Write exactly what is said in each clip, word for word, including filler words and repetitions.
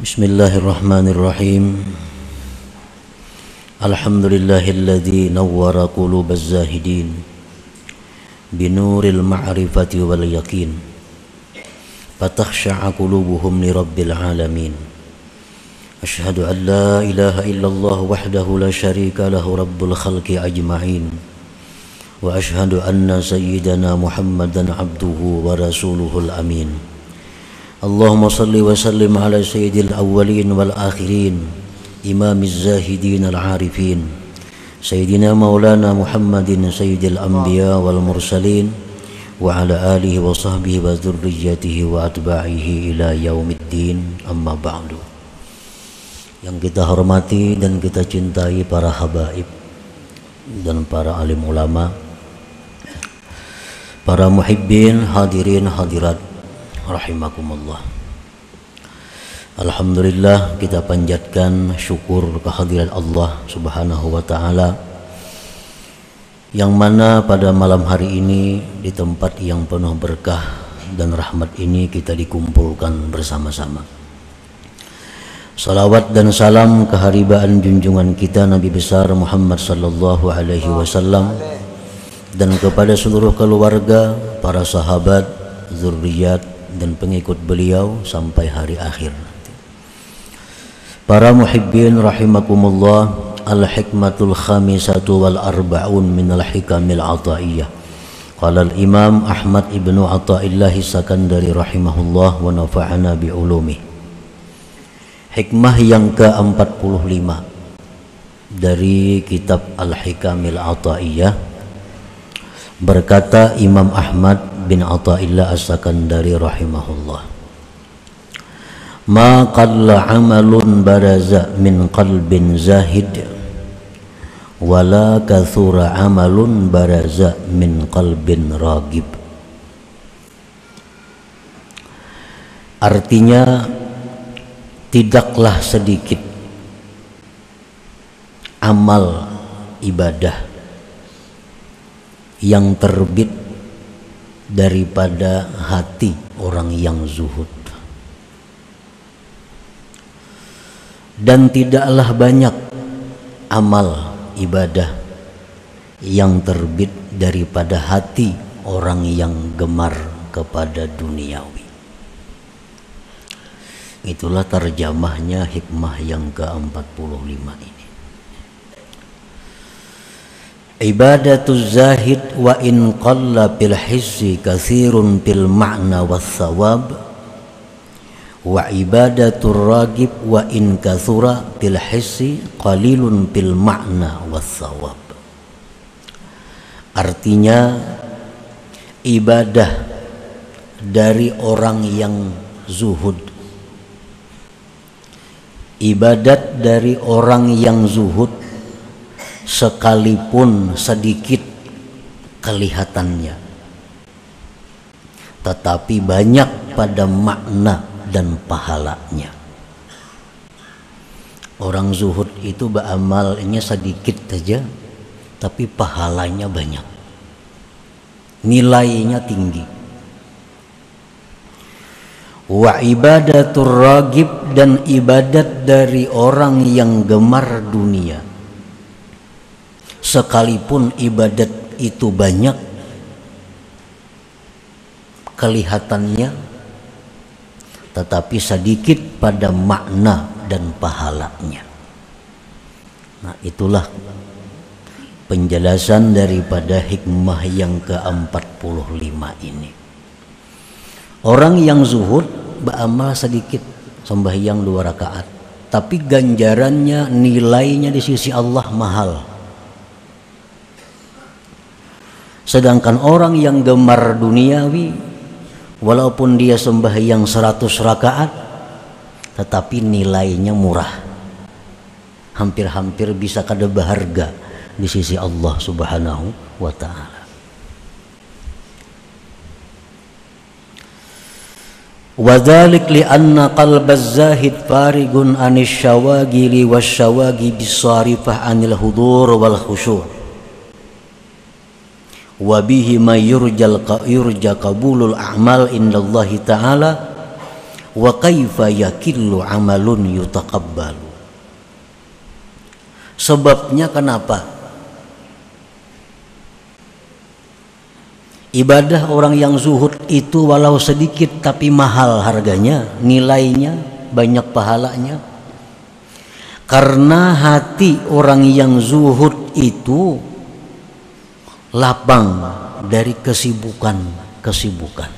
Bismillahirrahmanirrahim. Alhamdulillahilladzi nawwara qulubaz zahidin binuril ma'rifati wal yaqin fatakhsha'a qulubuhum li rabbil alamin. Asyhadu an la ilaha illallah wahdahu la syarika lahu rabbul khalqi ajma'in wa asyhadu anna sayyidana Muhammadan abduhu wa rasuluhul amin. Allahumma salli wa sallim ala sayyidil awwalin wal akhirin imamiz zahidin al arifin sayyidina maulana Muhammadin sayyidil anbiya wal mursalin wa ala alihi wa sahbihi wa dzurriyyatihi wa atba'ihi ila yaumiddin, amma ba'du. Yang kita hormati dan kita cintai para habaib dan para alim ulama, para muhibbin, hadirin hadirat rahimakumullah. Alhamdulillah, kita panjatkan syukur kehadirat Allah subhanahu wa ta'ala, yang mana pada malam hari ini di tempat yang penuh berkah dan rahmat ini kita dikumpulkan bersama-sama. Salawat dan salam keharibaan junjungan kita Nabi besar Muhammad sallallahu alaihi wasallam dan kepada seluruh keluarga, para sahabat, zurriyat dan pengikut beliau sampai hari akhir. Para muhibbin rahimakumullah, al-hikmatul khamisatu wal arba'un minal hikamil ataiyah. Qala al-imam Ahmad ibnu Athaillah Sakandari rahimahullah wa nafa'ana bi'ulumih. Hikmah yang ke empat puluh lima dari kitab Al-Hikamil Ataiyah. Berkata Imam Ahmad bin Athaillah As-Sakandari rahimahullah, ma qalla amalun baraza min qalbin zahid wala kathura amalun baraza min qalbin ragib. Artinya, tidaklah sedikit amal ibadah yang terbit daripada hati orang yang zuhud, dan tidaklah banyak amal ibadah yang terbit daripada hati orang yang gemar kepada duniawi. Itulah terjemahnya hikmah yang ke empat puluh lima ini. Ibadatul zahid wa in qalla bil hissi katsirun bil ma'na was thawab, wa ibadatul ragib wa in katsura bil hissi qalilun bil ma'na was thawab. Artinya, ibadah dari orang yang zuhud, ibadat dari orang yang zuhud sekalipun sedikit kelihatannya, tetapi banyak pada makna dan pahalanya. Orang zuhud itu beramalnya sedikit saja, tapi pahalanya banyak, nilainya tinggi. Wa ibadatur ragib, dan ibadat dari orang yang gemar dunia, sekalipun ibadat itu banyak kelihatannya, tetapi sedikit pada makna dan pahalanya. Nah, itulah penjelasan daripada hikmah yang ke empat puluh lima ini. Orang yang zuhud beramal sedikit, sembahyang dua rakaat, tapi ganjarannya, nilainya di sisi Allah mahal. Sedangkan orang yang gemar duniawi, walaupun dia sembahyang seratus rakaat, tetapi nilainya murah, hampir-hampir bisa kada berharga di sisi Allah subhanahu wa ta'ala. Wadhalik li'anna qalbaz zahid farigun anis syawagili wasyawagi bisarifah anil hudur wal khusyu', wa bihi ma yurjal yurja qabulul a'mal indallahi ta'ala wa kaifa yakillu amalun yutaqabbalu. Sebabnya kenapa ibadah orang yang zuhud itu walau sedikit tapi mahal harganya, nilainya, banyak pahalanya? Karena hati orang yang zuhud itu lapang dari kesibukan-kesibukan,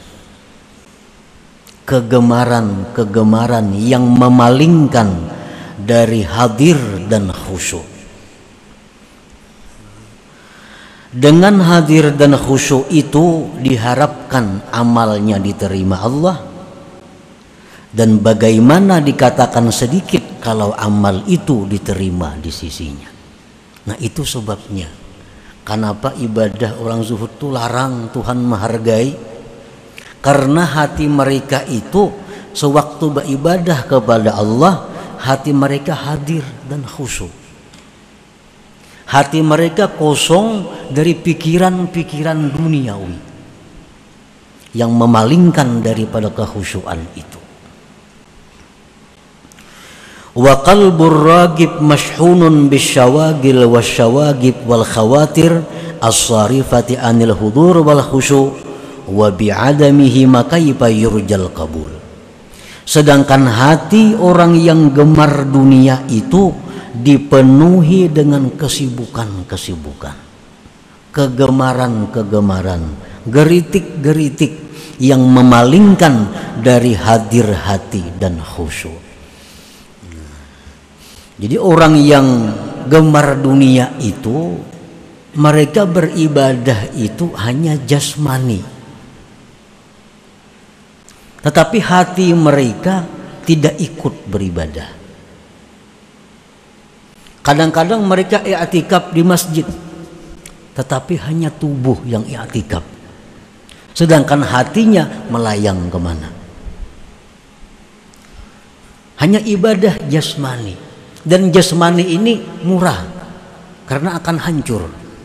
kegemaran-kegemaran yang memalingkan dari hadir dan khusyuk. Dengan hadir dan khusyuk itu diharapkan amalnya diterima Allah. Dan bagaimana dikatakan sedikit kalau amal itu diterima di sisinya. Nah, itu sebabnya kenapa ibadah orang zuhud itu larang, Tuhan menghargai. Karena hati mereka itu sewaktu beribadah kepada Allah, hati mereka hadir dan khusyuk. Hati mereka kosong dari pikiran-pikiran duniawi yang memalingkan daripada kekhusyuan itu. Wa qalbur ragib mashhunun bisyawagil wasyawagib wal khawatir as-sarifati anil hudur wal khusyu' wa bi'adamihi makaifa yurjal qabul. Sedangkan hati orang yang gemar dunia itu dipenuhi dengan kesibukan-kesibukan, kegemaran-kegemaran, geritik-geritik yang memalingkan dari hadir hati dan khusyuk. Jadi orang yang gemar dunia itu, mereka beribadah itu hanya jasmani, tetapi hati mereka tidak ikut beribadah. Kadang-kadang mereka i'tikaf di masjid, tetapi hanya tubuh yang i'tikaf, sedangkan hatinya melayang kemana. Hanya ibadah jasmani. Dan jasmani ini murah karena akan hancur.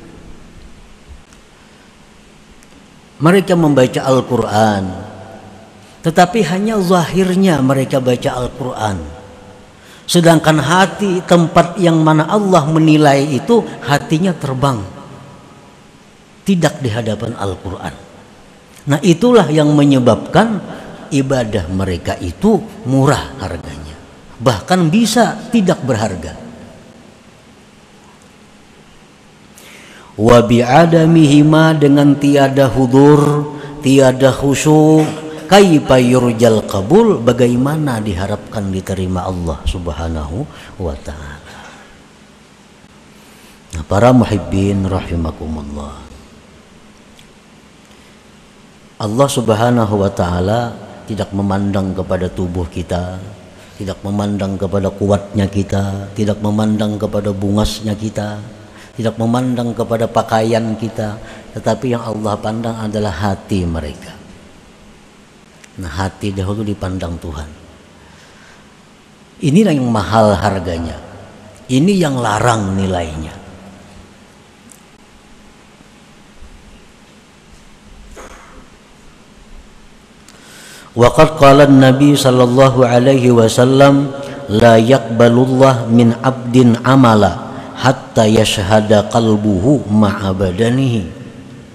Mereka membaca Al-Quran, tetapi hanya zahirnya mereka baca Al-Quran. Sedangkan hati, tempat yang mana Allah menilai itu, hatinya terbang, tidak di hadapan Al-Quran. Nah, itulah yang menyebabkan ibadah mereka itu murah harganya, bahkan bisa tidak berharga. Wa bi'adamihima, dengan tiada hudur, tiada khusyuk, kaifa yurjal qabul, bagaimana diharapkan diterima Allah Subhanahu wa ta'ala. Nah, para muhibbin rahimakumullah, Allah Subhanahu wa ta'ala tidak memandang kepada tubuh kita, tidak memandang kepada kuatnya kita, tidak memandang kepada bungasnya kita, tidak memandang kepada pakaian kita, tetapi yang Allah pandang adalah hati mereka. Nah, hati dahulu dipandang Tuhan. Inilah yang mahal harganya, ini yang larang nilainya. Waqad qala an-nabi sallallahu alaihi wasallam, la yaqbalullah min abdin amala hatta yashhada qalbuhu ma'a badanihi.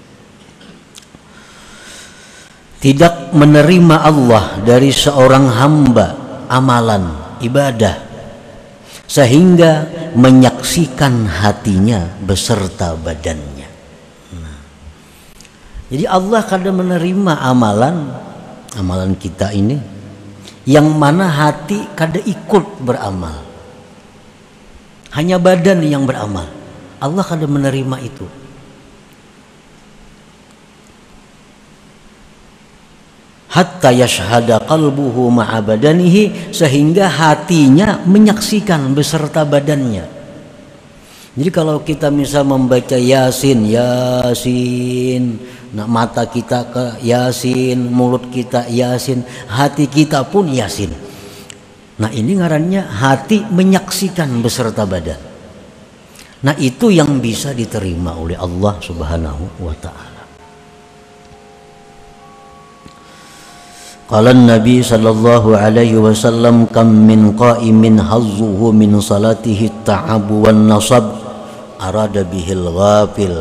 Tidak menerima Allah dari seorang hamba amalan ibadah sehingga menyaksikan hatinya beserta badannya. Nah, jadi Allah kadang menerima amalan amalan kita ini yang mana hati kadang ikut beramal, hanya badan yang beramal. Allah kadang menerima itu. Hatta yashhada qalbuhu ma'a badanihi, sehingga hatinya menyaksikan beserta badannya. Jadi kalau kita misal membaca Yasin, Yasin, nah mata kita ke Yasin, mulut kita Yasin, hati kita pun Yasin. Nah, ini ngarannya hati menyaksikan beserta badan. Nah, itu yang bisa diterima oleh Allah Subhanahu wa ta'ala. Qala Nabi sallallahu alaihi wasallam kam min qa'imin hazzuhu min salatihi ta'abu wan nasab arada bihil ghafil.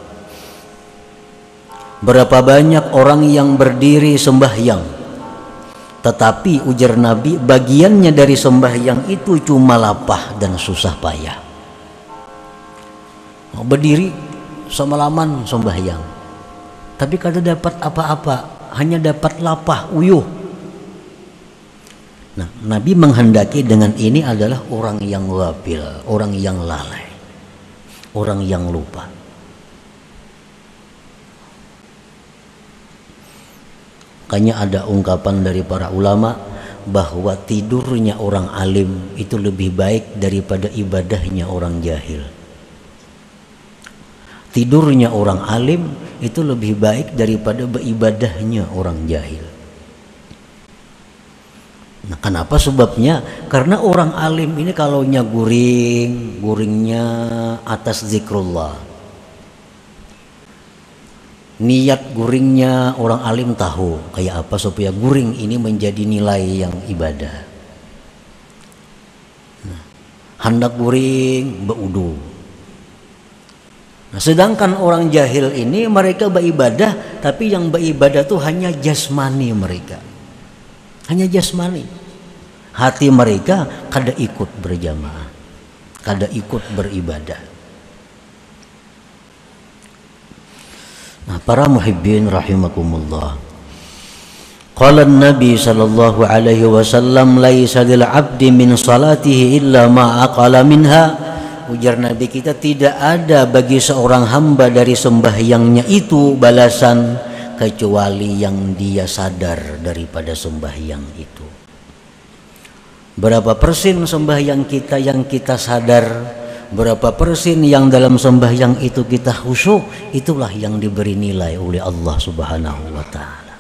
Berapa banyak orang yang berdiri sembahyang, tetapi ujar Nabi bagiannya dari sembahyang itu cuma lapah dan susah payah. Berdiri semalaman sembahyang, tapi kada dapat apa-apa, hanya dapat lapah uyuh. Nah, Nabi menghendaki dengan ini adalah orang yang ghafil, orang yang lalai, orang yang lupa. Makanya ada ungkapan dari para ulama bahwa tidurnya orang alim itu lebih baik daripada ibadahnya orang jahil. Tidurnya orang alim itu lebih baik daripada beribadahnya orang jahil. Nah, kenapa sebabnya? Karena orang alim ini kalau nya guring, guringnya atas zikrullah. Niat guringnya orang alim tahu kayak apa supaya guring ini menjadi nilai yang ibadah. Nah, hendak guring beudu. Nah, sedangkan orang jahil ini mereka beribadah, tapi yang beribadah tuh hanya jasmani mereka, hanya jasmani. Hati mereka kada ikut berjamaah, kada ikut beribadah. Nah, para muhibbin rahimakumullah. Qala Nabi sallallahu alaihi wasallam laisa lil 'abdi min salatihi illa ma aqala minha. Ujar Nabi kita, tidak ada bagi seorang hamba dari sembahyangnya itu balasan kecuali yang dia sadar daripada sembahyang itu. Berapa persen sembahyang kita yang kita sadar, berapa persen yang dalam sembahyang itu kita khusyuk, itulah yang diberi nilai oleh Allah Subhanahu wa ta'ala.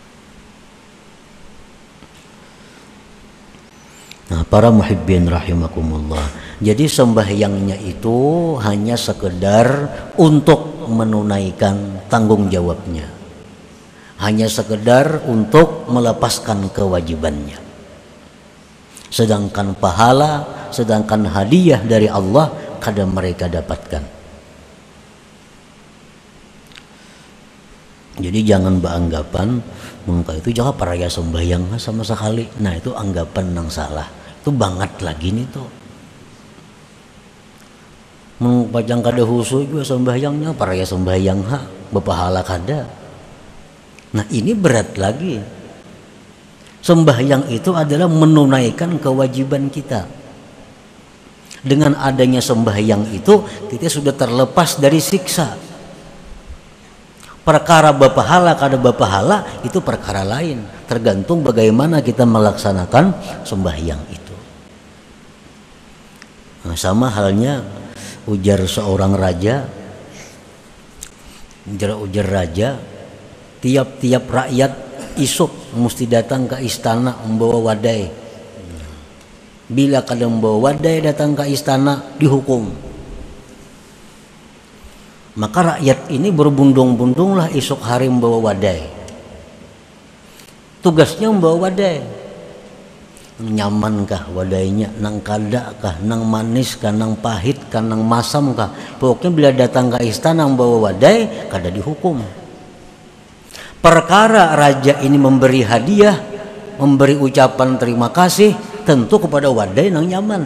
Nah, para muhibbin rahimakumullah, jadi sembahyangnya itu hanya sekedar untuk menunaikan tanggung jawabnya, hanya sekedar untuk melepaskan kewajibannya. Sedangkan pahala, sedangkan hadiah dari Allah kadang mereka dapatkan. Jadi jangan beranggapan mengka itu jangan peraya sembahyang sama sekali. Nah, itu anggapan yang salah. Itu banget lagi nih tuh. Mengpajang kada husu juga sembahyangnya peraya sembahyang ha, berpahala kada. Nah, ini berat lagi. Sembahyang itu adalah menunaikan kewajiban kita. Dengan adanya sembahyang itu kita sudah terlepas dari siksa. Perkara berpahala kada berpahala itu perkara lain, tergantung bagaimana kita melaksanakan sembahyang itu. Nah, sama halnya ujar seorang raja, ujar-ujar raja, tiap-tiap rakyat isuk mesti datang ke istana membawa wadai. Bila kada membawa wadai datang ke istana dihukum. Maka rakyat ini berbundung-bundunglah esok hari membawa wadai. Tugasnya membawa wadai. Nyamankah wadainya, nang kada kah, nang manis kah, nang pahit kah, nang masam kah. Pokoknya bila datang ke istana membawa wadai kada dihukum. Perkara raja ini memberi hadiah, memberi ucapan terima kasih tentu kepada wadai yang nyaman.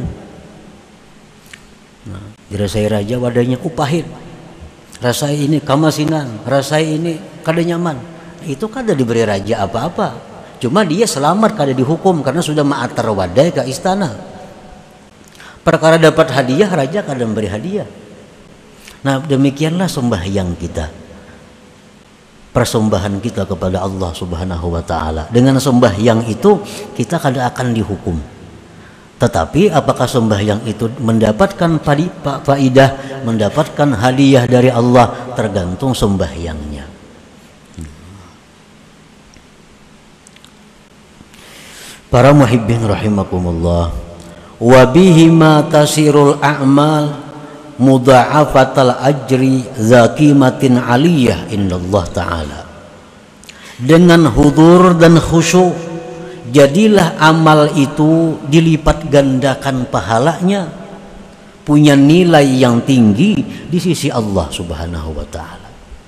Nah, dirasai raja wadainya upahit, rasai ini kamasinan, rasai ini kada nyaman. Itu kada diberi raja apa-apa, cuma dia selamat kada dihukum karena sudah ma'atar wadai ke istana. Perkara dapat hadiah, raja kada memberi hadiah. Nah, demikianlah sembahyang kita, persembahan kita kepada Allah Subhanahu wa ta'ala. Dengan sembahyang itu kita kada akan dihukum. Tetapi apakah sembahyang itu mendapatkan faidah, mendapatkan hadiah dari Allah, tergantung sembahyangnya. Para muhibbin rahimakumullah, wa bihima tasirul a'mal mudha'afatal ajri zakimatin aliyah indallah ta'ala. dengan hudur dan khusyuk, jadilah amal itu dilipat gandakan pahalanya, punya nilai yang tinggi di sisi Allah Subhanahu wa taala.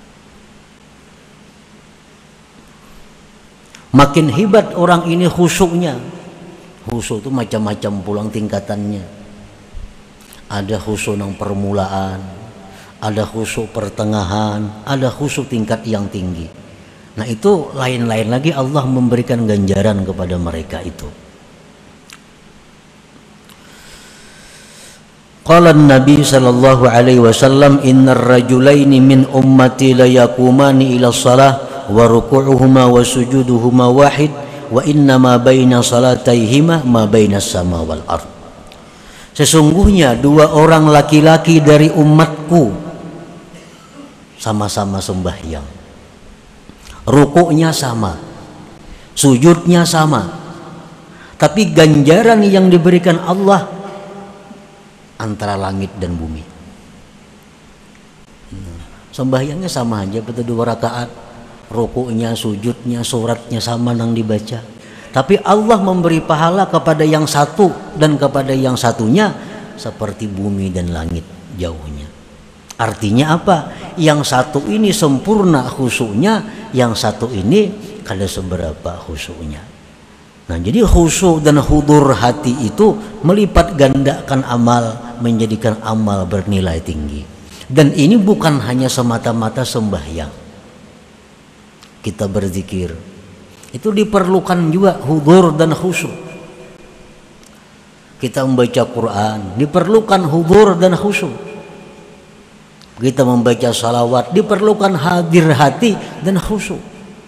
Makin hebat orang ini khusyuknya. Khusyuk itu macam-macam pulang tingkatannya. Ada khusyuk yang permulaan, ada khusyuk pertengahan, ada khusyuk tingkat yang tinggi. Nah itu lain-lain lagi Allah memberikan ganjaran kepada mereka itu. Qala Nabi sallallahu alaihi wasallam, innar rajulaini min ummati la yaqumani ila shalah wa ruku'uhuma wa sujuduhuma wahid wa inna ma baina salataihima ma baina sama wal ard. Sesungguhnya dua orang laki-laki dari umatku sama-sama sembahyang, rukuknya sama, sujudnya sama, tapi ganjaran yang diberikan Allah antara langit dan bumi. Sembahyangnya sama aja, betul dua rakaat, rukuknya, sujudnya, suratnya sama nang dibaca. Tapi Allah memberi pahala kepada yang satu dan kepada yang satunya seperti bumi dan langit jauhnya. Artinya apa? Yang satu ini sempurna khusyuknya, yang satu ini kada seberapa khusyuknya. Nah, jadi khusyuk dan hudur hati itu melipat gandakan amal, menjadikan amal bernilai tinggi. Dan ini bukan hanya semata-mata sembahyang. Kita berzikir, itu diperlukan juga hudur dan khusyuk. Kita membaca Quran, diperlukan hudur dan khusyuk. Kita membaca salawat, diperlukan hadir hati dan khusyuk,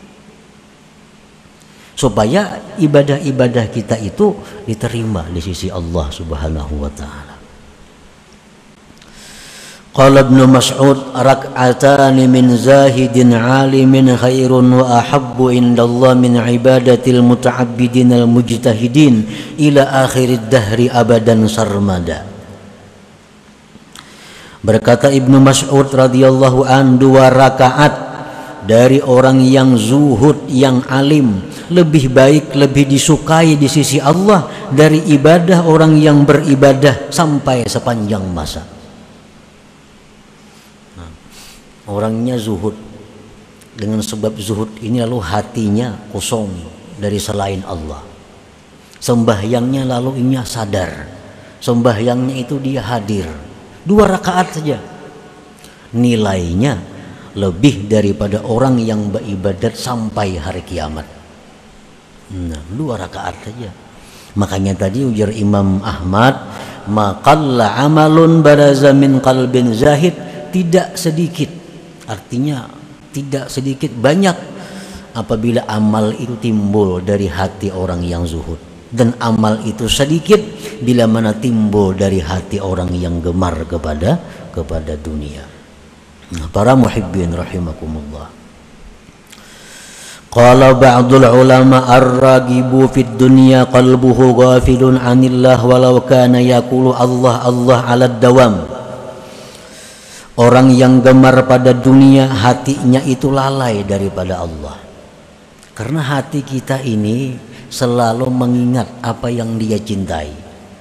supaya ibadah-ibadah kita itu diterima di sisi Allah Subhanahu wa taala. Qala Ibnu Mas'ud, rak'atani min zahidin 'alimin khairun wa ahabbu indallah min ibadatil muta'abbidin al mujtahidin ila akhirid dahri abadan sarmada. Berkata Ibnu Mas'ud radhiyallahu an, dua rakaat dari orang yang zuhud, yang alim, lebih baik, lebih disukai di sisi Allah dari ibadah orang yang beribadah sampai sepanjang masa. Nah, orangnya zuhud, dengan sebab zuhud ini lalu hatinya kosong dari selain Allah. Sembahyangnya lalu inya sadar, sembahyangnya itu dia hadir, dua rakaat saja, nilainya lebih daripada orang yang beribadat sampai hari kiamat. Nah, dua rakaat saja. Makanya tadi ujar Imam Ahmad, maqalla amalun baraza min qalbin zahid, tidak sedikit, artinya tidak sedikit, banyak apabila amal itu timbul dari hati orang yang zuhud, dan amal itu sedikit bila mana timbul dari hati orang yang gemar kepada kepada dunia. Nah, para muhibbin rahimakumullah. Qala ba'dul ulama ar-ragibu fid dunya qalbuhu ghafilun 'anillah walau kana yaqulu Allah Allah 'ala dawam. Orang yang gemar pada dunia, hatinya itu lalai daripada Allah. Karena hati kita ini selalu mengingat apa yang dia cintai.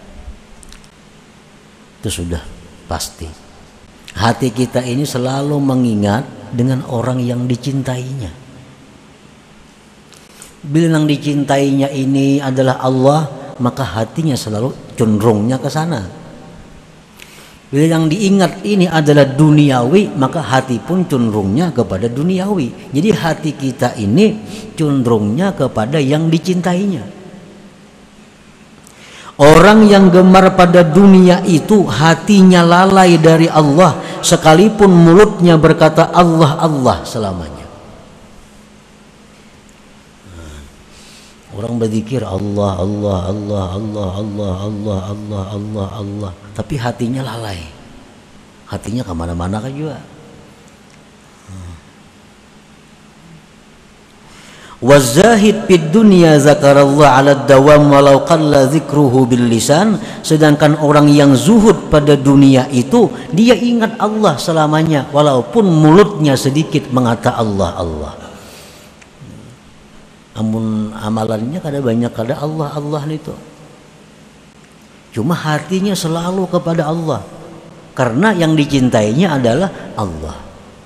Itu sudah pasti. Hati kita ini selalu mengingat dengan orang yang dicintainya. Bila yang dicintainya ini adalah Allah, maka hatinya selalu cenderungnya ke sana. Bila yang diingat ini adalah duniawi, maka hati pun cenderungnya kepada duniawi. Jadi hati kita ini cenderungnya kepada yang dicintainya. Orang yang gemar pada dunia itu hatinya lalai dari Allah, sekalipun mulutnya berkata Allah Allah selamanya. Orang berzikir Allah Allah Allah Allah Allah Allah Allah Allah Allah, tapi hatinya lalai, hatinya kemana-mana kan juga. Wazahid fid dunya zakarallah ala dawam walau qalla zikruhu bil lisan. Sedangkan orang yang zuhud pada dunia itu, dia ingat Allah selamanya walaupun mulutnya sedikit mengata Allah Allah. amun amalannya kada banyak kada Allah Allah itu. Cuma hatinya selalu kepada Allah karena yang dicintainya adalah Allah.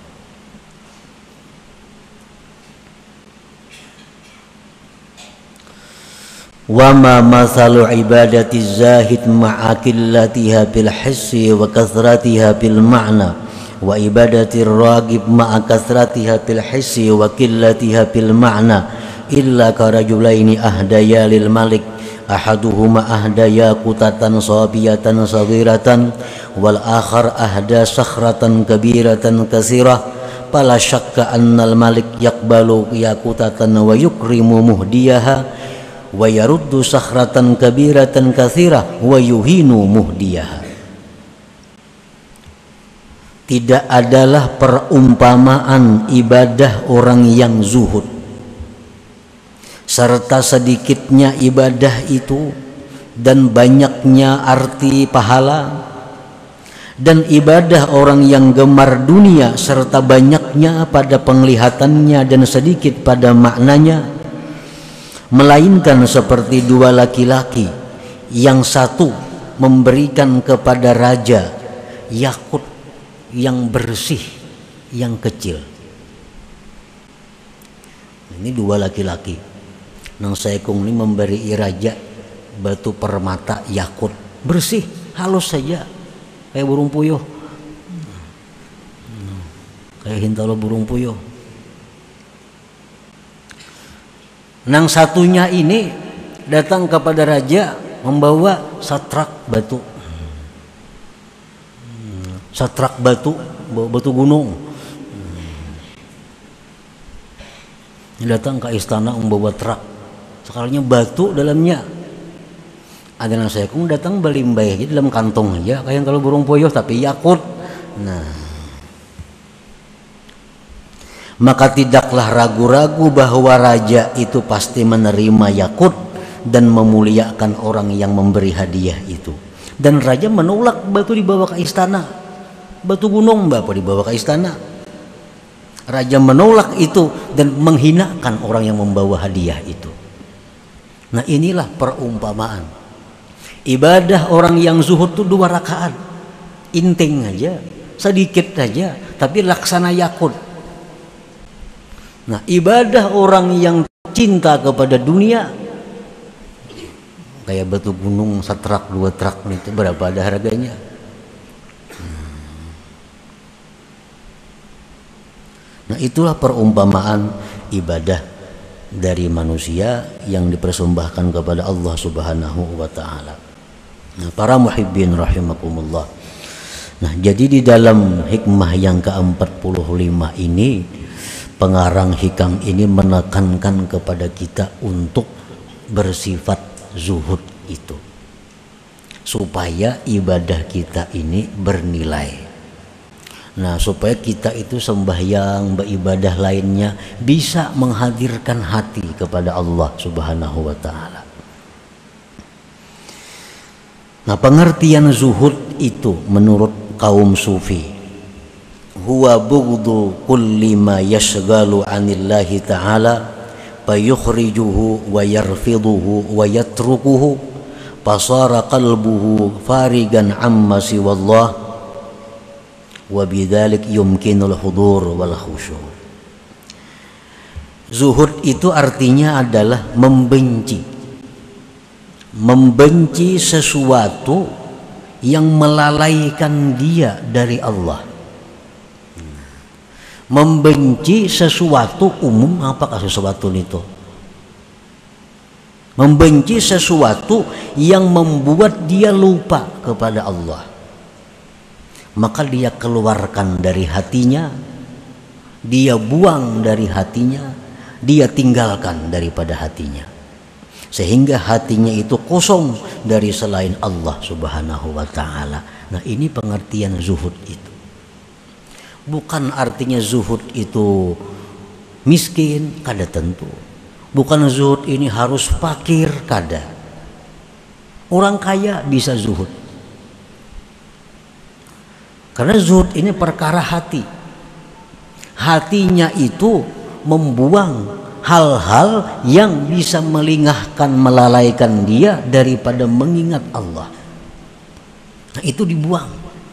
Wa ma mathalu ibadati zahid ma'a qillatiha bil hissi wa kathratiha bil ma'na wa ibadati ragib ma'a kathratiha bil hissi wa qillatiha bil ma'na illa karajulaini ahdaya lil malik ahaduhuma ahdaya kutatan sabiyatan saghiratan wal akhar ahda sakhratan kabiratan katsirah fala syakka annal malik yaqbalu yakutatan wa yukrimu muhdiyaha wa yaruddu sakhratan kabiratan katsirah wa yuhinu muhdiyaha. Tidak adalah perumpamaan ibadah orang yang zuhud serta sedikitnya ibadah itu dan banyaknya arti pahala, dan ibadah orang yang gemar dunia serta banyaknya pada penglihatannya dan sedikit pada maknanya, melainkan seperti dua laki-laki yang satu memberikan kepada raja yakut yang bersih yang kecil. Ini dua laki-laki nang saekung ini memberi raja batu permata yakut bersih halus saja kayak burung puyuh, kayak hintalo burung puyuh. Nang satunya ini datang kepada raja membawa satrak batu, satrak batu, batu gunung. Dia datang ke istana membawa truk, sekalinya batu dalamnya. Ada nang saya kung datang belimbay aja dalam kantong aja, kayak kalau burung puyuh tapi yakut. Nah, maka tidaklah ragu-ragu bahwa raja itu pasti menerima yakut dan memuliakan orang yang memberi hadiah itu. Dan raja menolak batu dibawa ke istana, batu gunung bapak dibawa ke istana. Raja menolak itu dan menghinakan orang yang membawa hadiah itu. Nah, inilah perumpamaan ibadah orang yang zuhud itu dua rakaat, inting aja, sedikit aja, tapi laksana yakut. Nah, ibadah orang yang cinta kepada dunia kayak batu gunung setrak dua trak itu berapa ada harganya? Nah, itulah perumpamaan ibadah dari manusia yang dipersembahkan kepada Allah Subhanahu wa taala. Nah, para muhibbin rahimakumullah. Nah, jadi di dalam hikmah yang ke empat puluh lima ini, pengarang hikam ini menekankan kepada kita untuk bersifat zuhud itu supaya ibadah kita ini bernilai. Nah, supaya kita itu sembahyang beribadah lainnya bisa menghadirkan hati kepada Allah Subhanahu wa taala. Nah, pengertian zuhud itu menurut kaum sufi huwa bughdu kulli ma yashghalu 'anillahi ta'ala fayukhrijuhu wa yarfiduhu wa yatrukuhu fasara qalbuhu farigan amma siwallah wa bidzalik yumkinul hudur wal khusyu'. Zuhud itu artinya adalah membenci membenci sesuatu yang melalaikan dia dari Allah. Membenci sesuatu umum, apakah sesuatu itu? Membenci sesuatu yang membuat dia lupa kepada Allah, maka dia keluarkan dari hatinya, dia buang dari hatinya, dia tinggalkan daripada hatinya, sehingga hatinya itu kosong dari selain Allah Subhanahu wa taala. Nah, ini pengertian zuhud itu. Bukan artinya zuhud itu miskin, kada tentu. Bukan zuhud ini harus fakir, kada. Orang kaya bisa zuhud. Karena zuhud ini perkara hati. Hatinya itu membuang hal-hal yang bisa melingahkan, melalaikan dia daripada mengingat Allah. Nah, itu dibuang.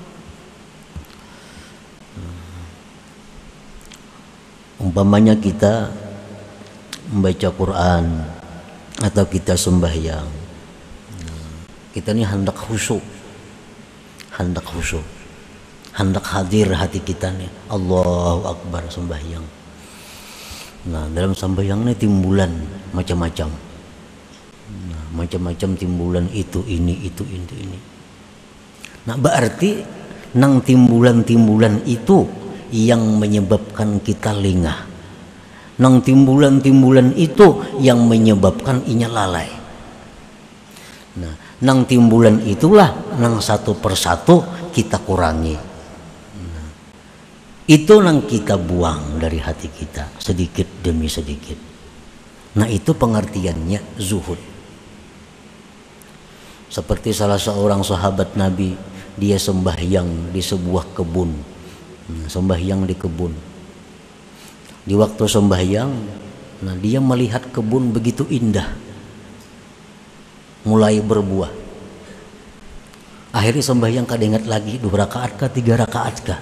Umpamanya kita membaca Quran atau kita sembahyang, kita ini hendak khusyuk, hendak khusyuk, hendak hadir hati kita nih, Allahu Akbar sembahyang. Nah, dalam sembahyang ini timbulan macam-macam, nah, macam-macam timbulan itu ini itu itu ini. Nah, berarti nang timbulan-timbulan itu yang menyebabkan kita lengah. Nang timbulan-timbulan itu yang menyebabkan inya lalai. Nah, nang timbulan itulah nang satu persatu kita kurangi. Nah, itu nang kita buang dari hati kita sedikit demi sedikit. Nah, itu pengertiannya zuhud. Seperti salah seorang sahabat Nabi, dia sembahyang di sebuah kebun. Nah, sembahyang di kebun. Di waktu sembahyang, nah dia melihat kebun begitu indah, mulai berbuah. Akhirnya sembahyang kada ingat lagi dua rakaat kah, tiga rakaat kah.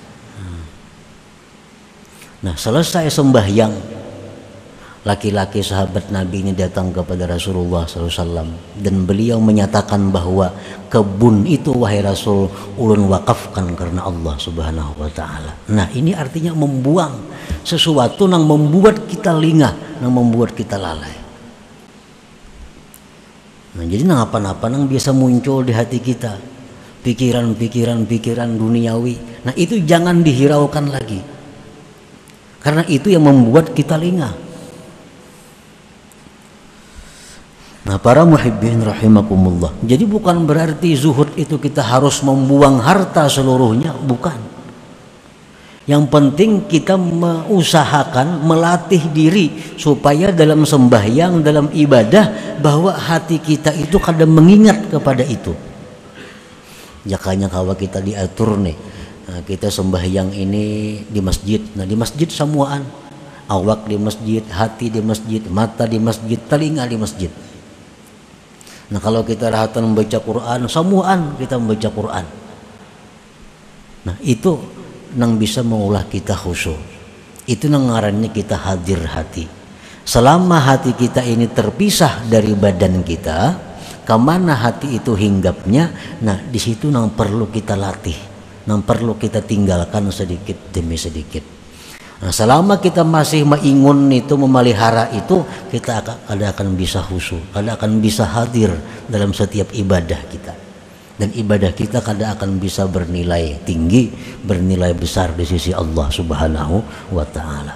Nah, selesai sembahyang, laki-laki sahabat Nabi ini datang kepada Rasulullah shallallahu alaihi wasallam dan beliau menyatakan bahwa kebun itu wahai Rasul ulun wakafkan karena Allah subhanahu wa ta'ala. Nah, ini artinya membuang sesuatu yang membuat kita lingah, yang membuat kita lalai. Nah, jadi nang apa-apa nang biasa muncul di hati kita, pikiran-pikiran pikiran duniawi, nah itu jangan dihiraukan lagi, karena itu yang membuat kita lingah. Nah, para muhibbin rahimakumullah, jadi bukan berarti zuhud itu kita harus membuang harta seluruhnya, bukan. Yang penting kita mengusahakan, melatih diri supaya dalam sembahyang, dalam ibadah, bahwa hati kita itu kadang mengingat kepada itu. Jakanya kalau kita diatur nih, nah, kita sembahyang ini di masjid. Nah, di masjid semuaan, awak di masjid, hati di masjid, mata di masjid, telinga di masjid. Nah, kalau kita rahatan membaca Quran, semuaan kita membaca Quran. Nah, itu nang bisa mengulah kita khusyuk. Itu nang ngarannya kita hadir hati. Selama hati kita ini terpisah dari badan kita, kemana hati itu hinggapnya? Nah, di situ nang perlu kita latih, nang perlu kita tinggalkan sedikit demi sedikit. Nah, selama kita masih mengingun itu, memelihara itu, kita akan, kada akan bisa khusyuk, kada akan bisa hadir dalam setiap ibadah kita. Dan ibadah kita kada akan bisa bernilai tinggi, bernilai besar di sisi Allah subhanahu wa ta'ala.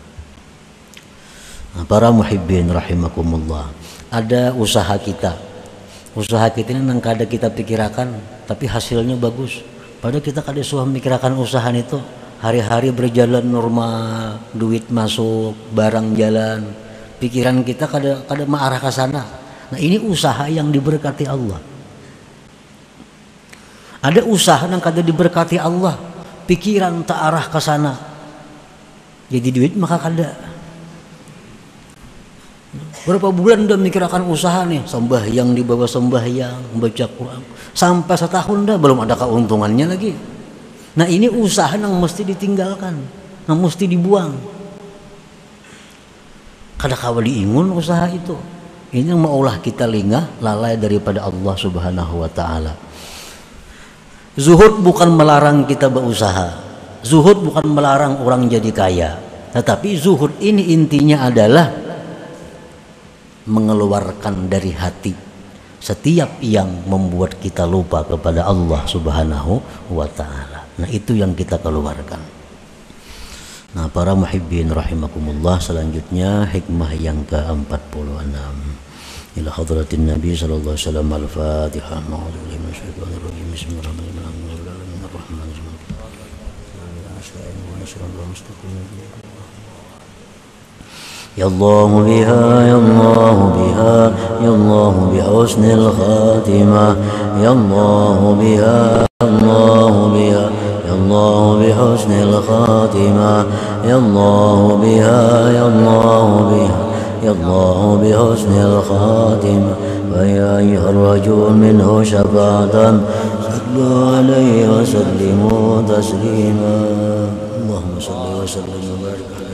Nah, para muhibbin rahimakumullah, ada usaha kita. Usaha kita ini nang kada kita pikirkan, tapi hasilnya bagus. Padahal kita kada suah memikirkan usaha itu. Hari-hari berjalan normal, duit masuk, barang jalan, pikiran kita kada kada mengarah ke sana. Nah, ini usaha yang diberkati Allah. Ada usaha yang kada diberkati Allah, pikiran tak arah ke sana, jadi duit maka kada. Berapa bulan udah mikirkan usaha nih, sembahyang di bawah sembahyang, baca Quran, sampai setahun dah belum ada keuntungannya lagi. Nah, ini usaha yang mesti ditinggalkan, yang mesti dibuang. Kada kawa diingun usaha itu. Ini yang maulah kita lingah, lalai daripada Allah subhanahu wa ta'ala. Zuhud bukan melarang kita berusaha, zuhud bukan melarang orang jadi kaya, tetapi zuhud ini intinya adalah mengeluarkan dari hati setiap yang membuat kita lupa kepada Allah subhanahu wa ta'ala. Nah, itu yang kita keluarkan. Nah, para muhibbin rahimakumullah, selanjutnya hikmah yang ke empat puluh enam. Ila hadratin Nabi sallallahu alaihi wasallam. Al-Fatihah. Ya Allah biha, ya Allah biha, ya Allah bi husnil khatimah, ya Allah biha, ya Allah biha, ya الله بحسن الخاتمة يا الله بها يا الله بها يا الله بحسن الخاتمة ويا أيها الرجل منه شفاعة صلوا عليه وسلموا تسليما اللهم صل وسلم وبارك